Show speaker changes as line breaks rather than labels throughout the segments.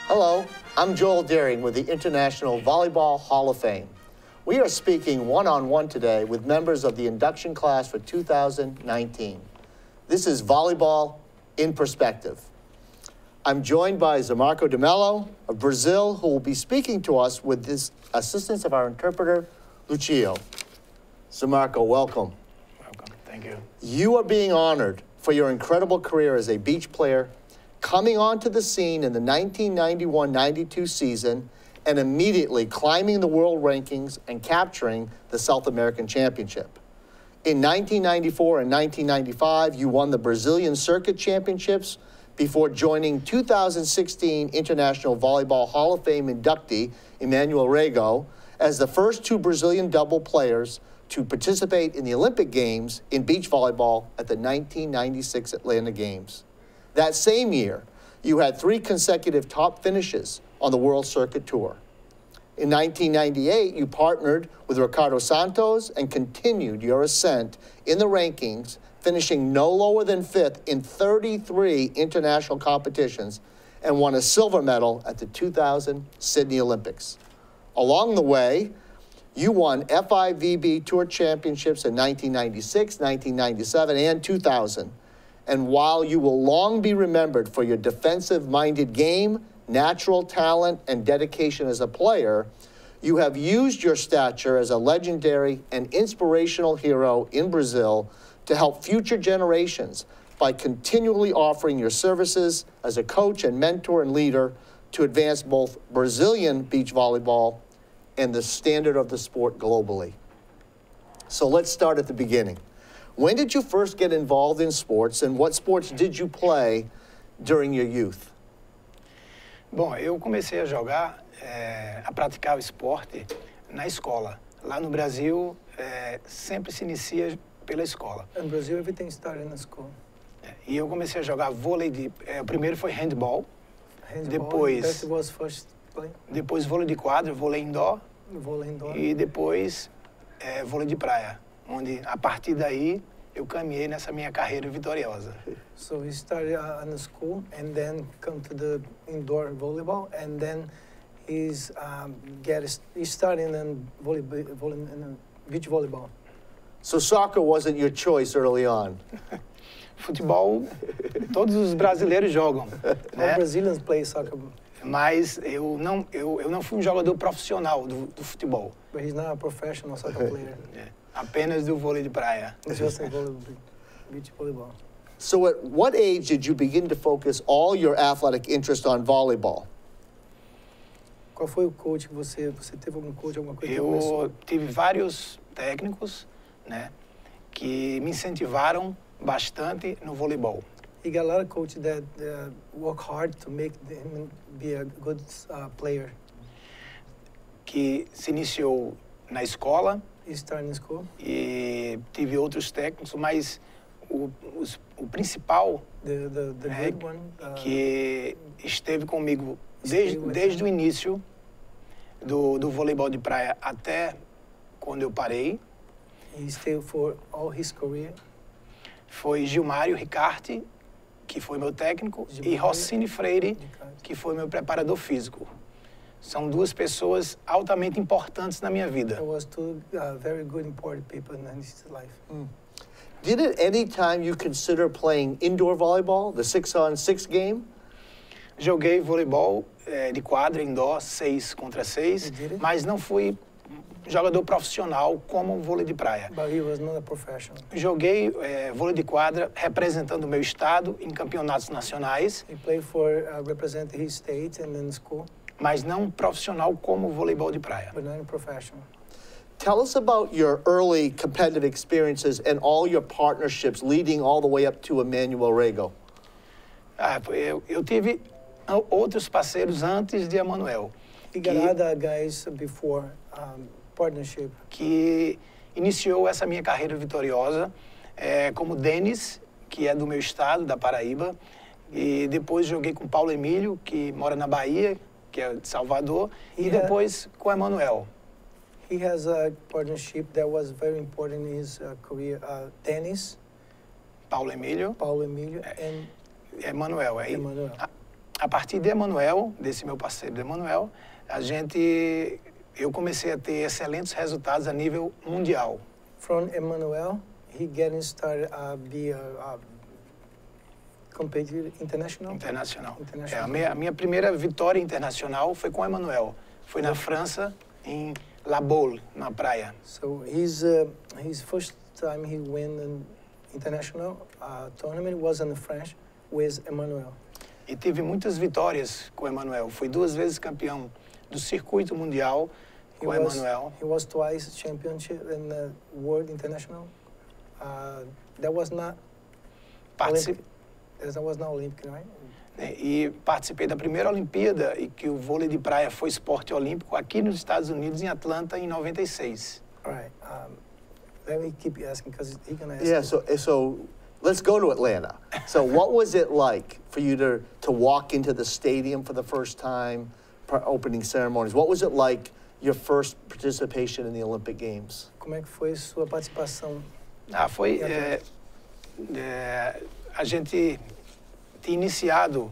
Hello, I'm Joel Deering with the International Volleyball Hall of Fame. We are speaking one-on-one today with members of the induction class for 2019. This is Volleyball in Perspective. I'm joined by Zamarco de Mello of Brazil, who will be speaking to us with the assistance of our interpreter, Lucio. Zamarco, welcome.
Welcome, thank you.
You are being honored for your incredible career as a beach player, coming onto the scene in the 1991-92 season and immediately climbing the world rankings and capturing the South American Championship. In 1994 and 1995, you won the Brazilian Circuit Championships before joining 2016 International Volleyball Hall of Fame inductee Emanuel Rego as the first two Brazilian double players to participate in the Olympic Games in beach volleyball at the 1996 Atlanta Games. That same year, you had 3 consecutive top finishes on the World Circuit Tour. In 1998, you partnered with Ricardo Santos and continued your ascent in the rankings, finishing no lower than 5th in 33 international competitions and won a silver medal at the 2000 Sydney Olympics. Along the way, you won FIVB Tour Championships in 1996, 1997, and 2000. And while you will long be remembered for your defensive-minded game, natural talent, and dedication as a player, you have used your stature as a legendary and inspirational hero in Brazil to help future generations by continually offering your services as a coach and mentor and leader to advance both Brazilian beach volleyball and the standard of the sport globally. So let's start at the beginning. When did you first get involved in sports, and what sports did you play during your youth?
Bom, eu comecei a jogar, a praticar o esporte na escola. Lá no Brasil, sempre se inicia pela escola.
In Brazil, everything started in the school.
E eu comecei a jogar vôlei o primeiro foi handball.
Handball, that was first play.
Depois vôlei de quadra, vôlei indoor.
Vôlei indoor.
E depois vôlei de praia, onde a partir daí eu caminhei nessa minha carreira vitoriosa.
So he started in the school and then come to the indoor volleyball, and then he started in beach volleyball.
So soccer wasn't your choice early on?
Futebol, todos os brasileiros jogam, né?
All Brazilians play soccer.
Mas eu não fui um jogador profissional do futebol.
But he's not a professional soccer player.
Apenas do vôlei de praia.
He's just a beach volleyball.
So at what age did you begin to focus all your athletic interest on volleyball?
Qual foi o coach que você teve algum coach, alguma coisa que
Eu
começou?
tive vários técnicos, né, que me incentivaram bastante no voleibol.
He got a lot of coaches that work hard to make him be a good player.
Que se iniciou na escola.
He started in school.
E tive outros técnicos, mas o principal
The good one,
que esteve comigo desde o início do voleibol de praia até quando eu parei.
He stayed for all his career.
Foi Gilmário Ricarte, que foi meu técnico, e Rossini Freire, que foi meu preparador físico. São duas pessoas altamente importantes na minha vida.
There was two very good, important people in his life.
Did at any time you consider playing indoor volleyball, the 6-on-6 game?
Joguei voleibol de quadra, indoor, 6 contra 6, mas não fui jogador profissional como vôlei de praia.
But he was not a professional.
Joguei vôlei de quadra representando o meu estado em campeonatos nacionais.
He played for represent his state and in school.
Mas não profissional como voleibol de praia.
But not a professional.
Tell us about your early competitive experiences and all your partnerships leading all the way up to Emanuel Rego.
Eu tive outros parceiros antes de Emanuel.
He got other guys before partnership.
Que iniciou essa minha carreira vitoriosa, como Denis, que é do meu estado, da Paraíba. E depois joguei com Paulo Emílio, que mora na Bahia, que é de Salvador, e depois com Emanuel.
He has a partnership that was very important in his career. Dennis,
Paulo Emílio
and
Emanuel.
Emanuel.
a partir de Emanuel, desse meu parceiro de Emanuel, eu comecei a ter excelentes resultados a nível mundial.
From Emmanuel, he getting started be competitive international.
Internacional.
International.
A minha primeira vitória internacional foi com o Emanuel. Foi na França, em La Baule, na praia.
So his first time he win an international tournament was in France with Emmanuel.
E tive muitas vitórias com o Emanuel. Fui 2 vezes campeão do circuito mundial com o Emanuel.
He was twice championship in the World International. That was not Olympic, right?
E participei da primeira Olimpíada e que o vôlei de praia foi esporte olímpico aqui nos Estados Unidos, em Atlanta, em 96.
All right. Let me keep asking because he's gonna ask.
Yeah, so let's go to Atlanta. So what was it like for you to walk into the stadium for the first time, opening ceremonies? What was it like your first participation in the Olympic Games?
Como é que foi sua participação?
Foi... a gente tinha iniciado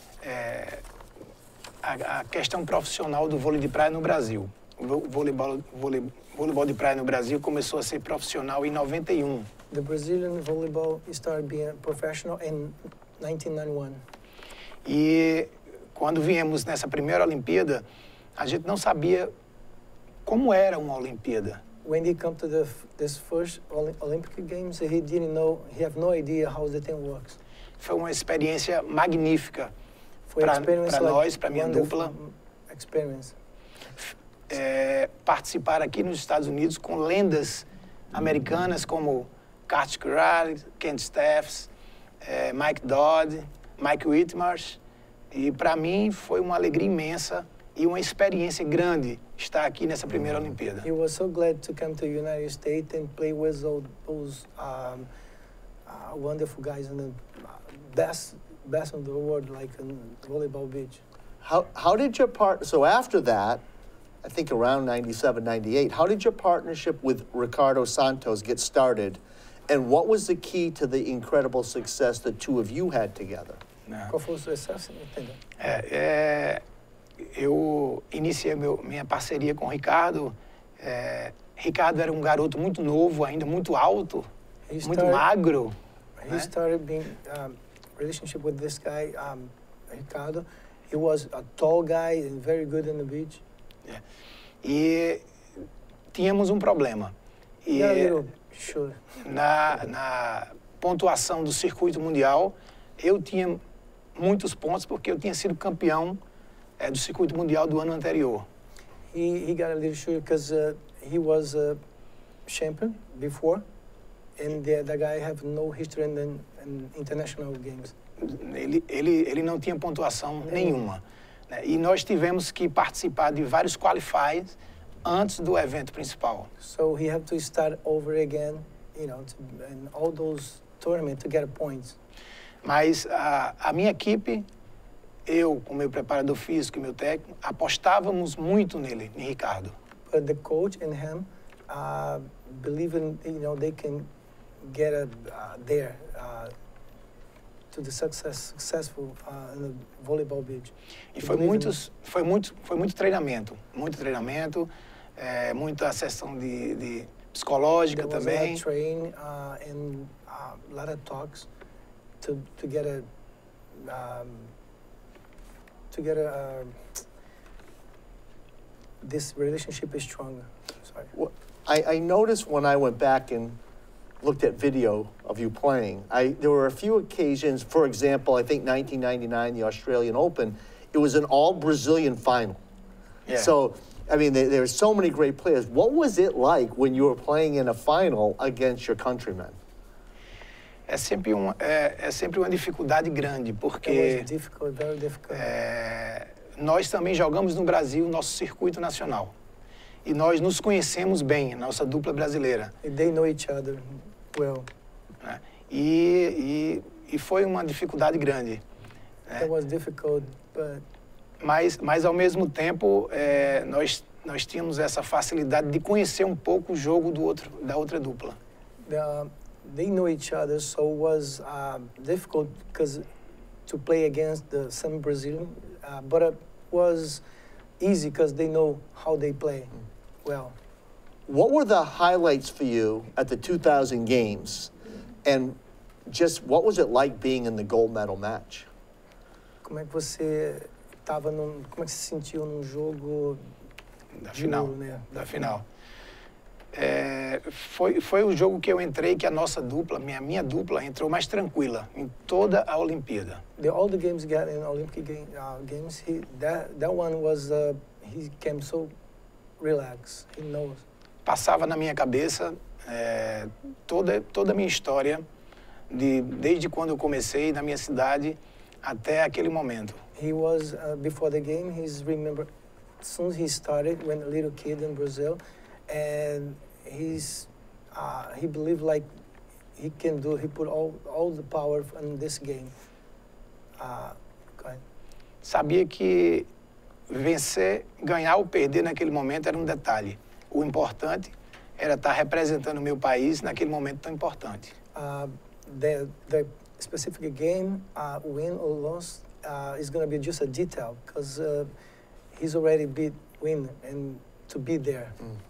a questão profissional do vôlei de praia no Brasil. O voleibol de praia no Brasil começou a ser profissional em 91.
The Brazilian volleyball started being professional in 1991.
E quando viemos nessa primeira Olimpíada, a gente não sabia como era uma Olimpíada.
When he come to this first Olympic Games, he have no idea how the thing works.
Foi uma experiência magnífica
para
nós, para minha dupla.
Experience.
Participar aqui nos Estados Unidos com lendas americanas como Kartik Riley, Ken Steffes, Mike Dodd, Mike Whitmarsh. E para mim foi uma alegria imensa e uma experiência grande estar aqui nessa primeira Olimpíada.
He was so glad to come to the United States and play with those wonderful guys and the best in the world, like in volleyball beach.
How did your so after that, I think around 97, 98, how did your partnership with Ricardo Santos get started? And what was the key to the incredible success the two of you had together?
Qual foi o sucesso? Entendeu?
Eu iniciei minha parceria com o Ricardo. Ricardo era um garoto muito novo, ainda muito alto, muito magro.
He started being relationship with this guy, Ricardo. He was a tall guy and very good in the beach.
E tínhamos um problema.
Sure.
Na pontuação do circuito mundial, eu tinha muitos pontos porque eu tinha sido campeão do circuito mundial do ano anterior.
He got a little sure because he was a champion before, and the guy have no history in international games.
Ele não tinha pontuação nenhuma. Né? E nós tivemos que participar de vários qualifiers antes do evento principal.
So he had to start over again, in all those tournaments to get points.
Mas a minha equipe, eu, com meu preparador físico e meu técnico, apostávamos muito nele, em Ricardo.
But the coach and him believe in, they can get there to the successful in the volleyball beach.
E foi muito treinamento, muita sessão de psicológica também.
Train and a lot of talks to get this relationship is stronger. Sorry.
Well, I noticed when I went back and looked at video of you playing, there were a few occasions, for example, I think 1999, the Australian Open, it was an all-Brazilian final.
Yeah.
So, I mean, there were so many great players. What was it like when you were playing in a final against your countrymen?
É sempre uma dificuldade grande, porque
very difficult.
Nós também jogamos no Brasil, nosso circuito nacional. E nós nos conhecemos bem, nossa dupla brasileira.
They know each other well.
E foi uma dificuldade grande.
It was difficult, but...
Mas ao mesmo tempo, nós tínhamos essa facilidade de conhecer um pouco o jogo da outra dupla.
They know each other, so it was difficult because to play against some Brazilian, but it was easy because they know how they play well.
What were the highlights for you at the 2000 games? And just what was it like being in the gold medal match?
Como é que você como é que se sentiu num jogo
Da
de
final.
ouro, né?
Da final. Foi o jogo que eu entrei que a nossa dupla, minha dupla, entrou mais tranquila em toda a Olimpíada.
All the games got in Olympic games, that one was he came so relaxed. He knows.
Passava na minha cabeça toda a minha história, desde quando eu comecei na minha cidade até aquele momento.
He was before the game. He's remember soon he started when a little kid in Brazil, and he believed like he can do. He put all the power in this game. Go ahead.
Sabia que vencer, ganhar ou perder naquele momento era um detalhe. O importante era estar representando o meu país naquele momento tão importante.
The specific game, win or loss, is going to be just a detail because he's already beat win and to be there.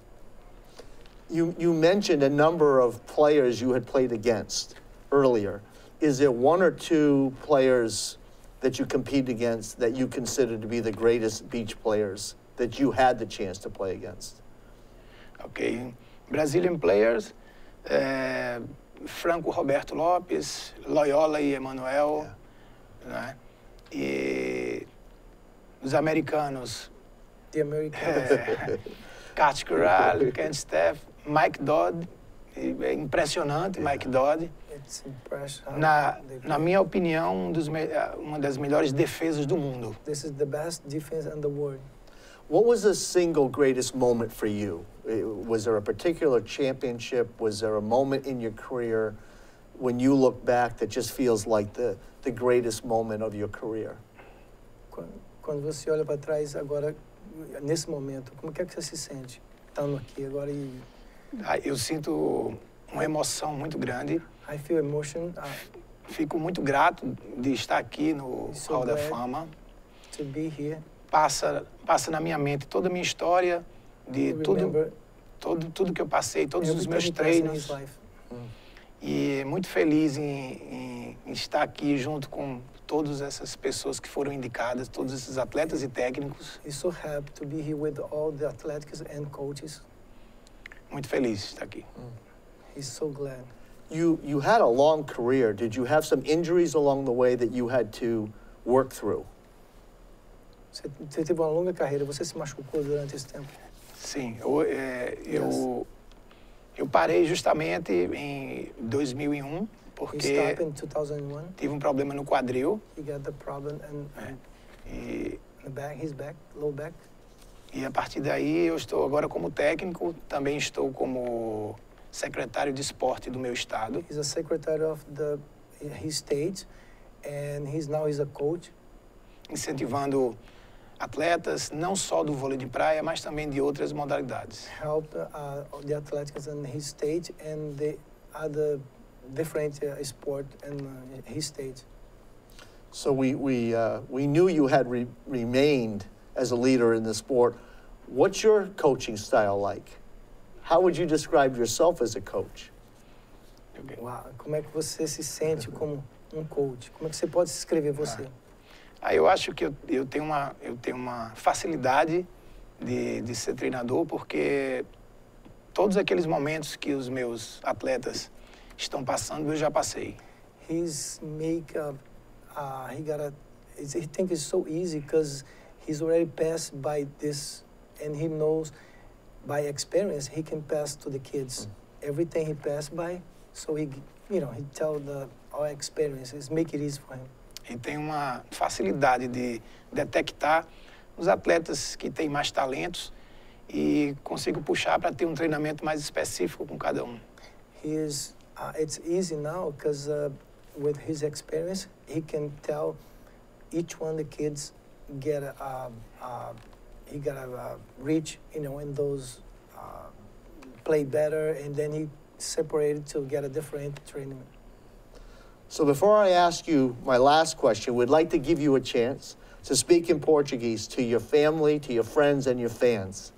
You mentioned a number of players you had played against earlier. Is there one or two players that you compete against that you consider to be the greatest beach players that you had the chance to play against?
Ok. Brazilian players, Franco Roberto Lopes, Loyola e Emanuel, né? E os americanos,
The Americans.
Kurt Corral, Ken Steff, Mike Dodd, impressionante, Mike Dodd.
It's impressive.
Na minha opinião, uma das melhores defesas do mundo.
This is the best defense in the world.
What was the single greatest moment for you? Was there a particular championship? Was there a moment in your career when you look back that just feels like the greatest moment of your career?
Quando você olha para trás agora, nesse momento, como é que você se sente estando aqui agora?
Eu sinto uma emoção muito grande.
I feel emotion.
Fico muito grato de estar aqui no
So
Hall da
glad
Fama.
To be here.
Passa na minha mente toda a minha história, de tudo que eu passei, todos os meus treinos. E muito feliz em estar aqui junto com todas essas pessoas que foram indicadas, todos esses atletas e técnicos.
He's so happy to be here with all the athletes and coaches.
Muito feliz de estar aqui.
He's so glad.
You had a long career. Did you have some injuries along the way that you had to work through?
Você teve uma longa carreira. Você se machucou durante esse tempo?
Sim, eu parei justamente em 2001 porque tive um problema no quadril.
He got the problem in the back, his back, low back.
E a partir daí eu estou agora como técnico, também estou como secretário de esporte do meu estado.
He's a secretary of his state and now he's a coach.
Incentivando atletas não só do vôlei de praia, mas também de outras modalidades.
Help the athletics in his state and the other different sport in his state.
So we knew you had remained as a leader in the sport. What's your coaching style like? How would you describe yourself as a coach?
Okay.
Wow. Como é que você se sente como coach? Como é que você pode descrever você?
Eu acho que eu tenho uma facilidade de ser treinador, porque todos aqueles momentos que os meus atletas estão passando, eu já passei.
He thinks it's so easy because he's already passed by this, and he knows by experience he can pass to the kids everything he passed by. So he tell our experiences, make it easy for him.
E tem uma facilidade de detectar os atletas que têm mais talentos e consigo puxar para ter um treinamento mais específico com cada um.
It's easy now because with his experience, he can tell each one of the kids he gotta reach, in those play better, and then he separated to get a different training.
So before I ask you my last question, we'd like to give you a chance to speak in Portuguese to your family, to your friends, and your fans.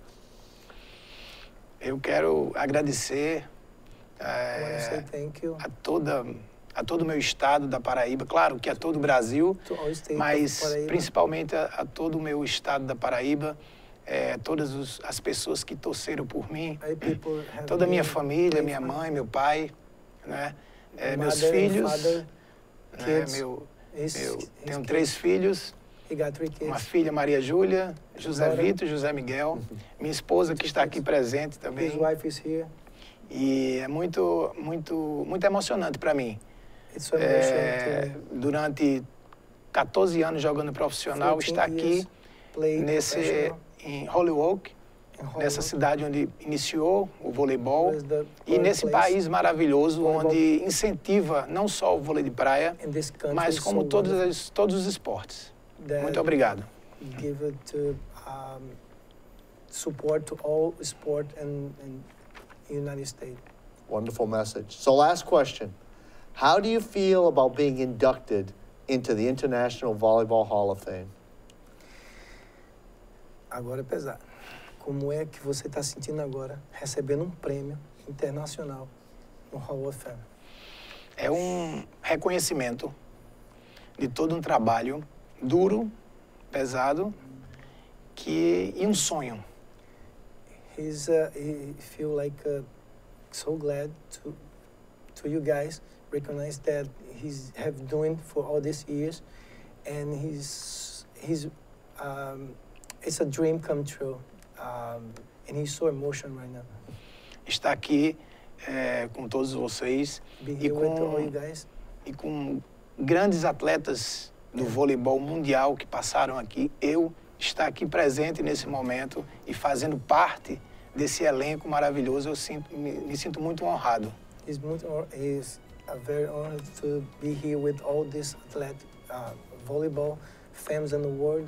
Eu quero agradecer
I want to say thank you
a todo o meu estado da Paraíba, claro que a todo o Brasil,
to all states
mas
of Paraíba,
principalmente a todo o meu estado da Paraíba, todas as pessoas que torceram por mim,
people have
toda a minha
been
família,
praying
minha
for
mãe, meu pai, né? Meus
mother and
filhos,
father,
né?
kids,
Eu
his
tenho
kids.
3 filhos,
He got 3
uma
kids.
filha, Maria Júlia, José
Daughter.
Vitor, José Miguel, minha esposa que está aqui presente também.
His wife is here.
E é muito emocionante para mim.
It's so emotional to
Durante 14 anos jogando profissional,
14
estar aqui
years play professional
em Holyoke,
in
nessa
Hollywood.
cidade onde iniciou o voleibol,
Was the
e nesse
birthplace
país maravilhoso
voleibol.
onde incentiva não só o vôlei de praia,
in this country
mas como
so
todos os esportes.
that
Muito obrigado.
give it to support to all sport in United States.
Wonderful message. So last question. How do you feel about being inducted into the International Volleyball Hall of Fame?
Agora é pesado. Como é que você está sentindo agora, recebendo um prêmio internacional no Hall of Fame?
É um reconhecimento de todo um trabalho duro, pesado, e um sonho.
He feel like so glad to you guys recognize that he's have doing for all these years, and it's a dream come true, and he's so emotional right now.
Está aqui com todos vocês
Be
e
here with all you
com,
guys.
e com grandes atletas do voleibol mundial que passaram aqui. Eu estar aqui presente nesse momento e fazendo parte desse elenco maravilhoso, me sinto muito honrado.
He's very honored to be here with all these athletes, volleyball fans in the world.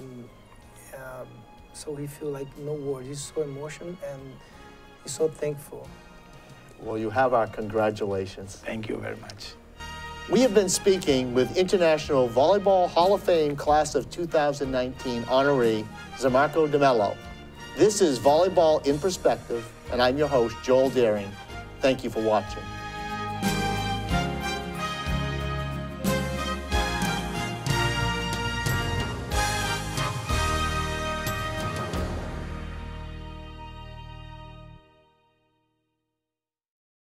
So he feel like no word. He's so emotional and he's so thankful.
Well, you have our congratulations.
Thank you very much.
We have been speaking with International Volleyball Hall of Fame Class of 2019 honoree, Zamarco de Mello. This is Volleyball in Perspective, and I'm your host, Joel Daring. Thank you for watching.